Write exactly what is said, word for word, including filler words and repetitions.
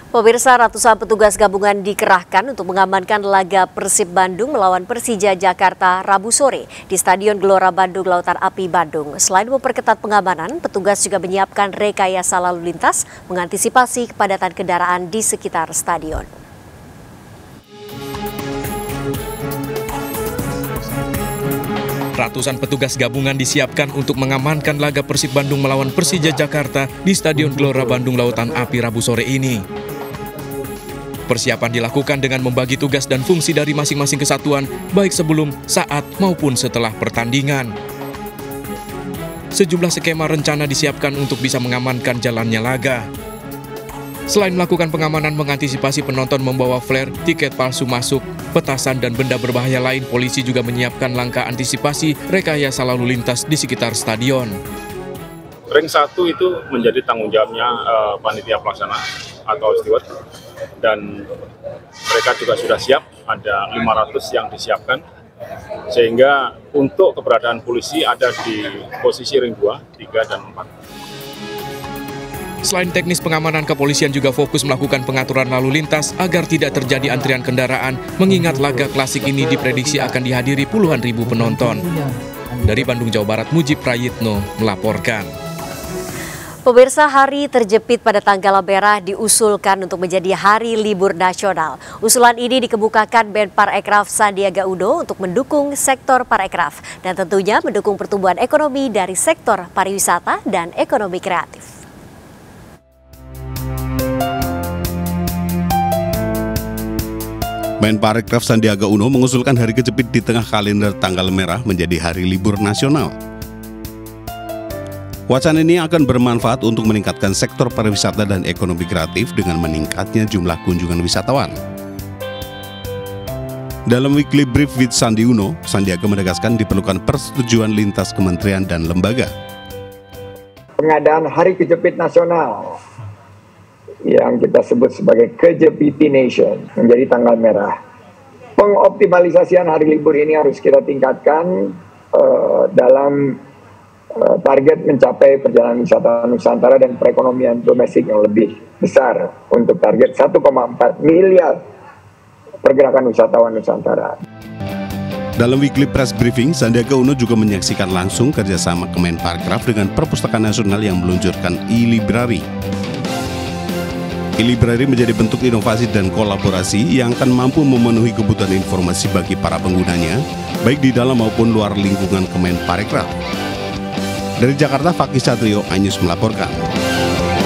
Pemirsa, ratusan petugas gabungan dikerahkan untuk mengamankan laga Persib Bandung melawan Persija Jakarta Rabu sore di Stadion Gelora Bandung Lautan Api Bandung. Selain memperketat pengamanan, petugas juga menyiapkan rekayasa lalu lintas mengantisipasi kepadatan kendaraan di sekitar stadion. Ratusan petugas gabungan disiapkan untuk mengamankan laga Persib Bandung melawan Persija Jakarta di Stadion Gelora Bandung Lautan Api Rabu sore ini. Persiapan dilakukan dengan membagi tugas dan fungsi dari masing-masing kesatuan, baik sebelum, saat, maupun setelah pertandingan. Sejumlah skema rencana disiapkan untuk bisa mengamankan jalannya laga. Selain melakukan pengamanan mengantisipasi penonton membawa flare, tiket palsu masuk, petasan, dan benda berbahaya lain, polisi juga menyiapkan langkah antisipasi rekayasa lalu lintas di sekitar stadion. Ring satu itu menjadi tanggung jawabnya uh, panitia pelaksana atau steward, dan mereka juga sudah siap, ada lima ratus yang disiapkan, sehingga untuk keberadaan polisi ada di posisi ring dua, tiga, dan empat. Selain teknis pengamanan, kepolisian juga fokus melakukan pengaturan lalu lintas agar tidak terjadi antrian kendaraan, mengingat laga klasik ini diprediksi akan dihadiri puluhan ribu penonton. Dari Bandung, Jawa Barat, Mujib Prayitno melaporkan. Pemirsa, hari terjepit pada tanggal merah diusulkan untuk menjadi hari libur nasional. Usulan ini dikemukakan Menparekraf Sandiaga Uno untuk mendukung sektor parekraf dan tentunya mendukung pertumbuhan ekonomi dari sektor pariwisata dan ekonomi kreatif. Menparekraf Sandiaga Uno mengusulkan hari kejepit di tengah kalender tanggal merah menjadi hari libur nasional. Wacana ini akan bermanfaat untuk meningkatkan sektor pariwisata dan ekonomi kreatif dengan meningkatnya jumlah kunjungan wisatawan. Dalam weekly brief with Sandi Uno, Sandiaga menegaskan diperlukan persetujuan lintas kementerian dan lembaga. Pengadaan Hari Kejepit Nasional yang kita sebut sebagai Kejepiti Nation menjadi tanggal merah. Pengoptimalisasian hari libur ini harus kita tingkatkan uh, dalam uh, target mencapai perjalanan wisata Nusantara dan perekonomian domestik yang lebih besar untuk target satu koma empat miliar pergerakan wisatawan Nusantara. Dalam weekly press briefing, Sandiaga Uno juga menyaksikan langsung kerjasama Kemenparekraf dengan Perpustakaan Nasional yang meluncurkan e-library. E-library menjadi bentuk inovasi dan kolaborasi yang akan mampu memenuhi kebutuhan informasi bagi para penggunanya, baik di dalam maupun luar lingkungan Kemenparekraf. Dari Jakarta, Fakih Satrio, iNews melaporkan.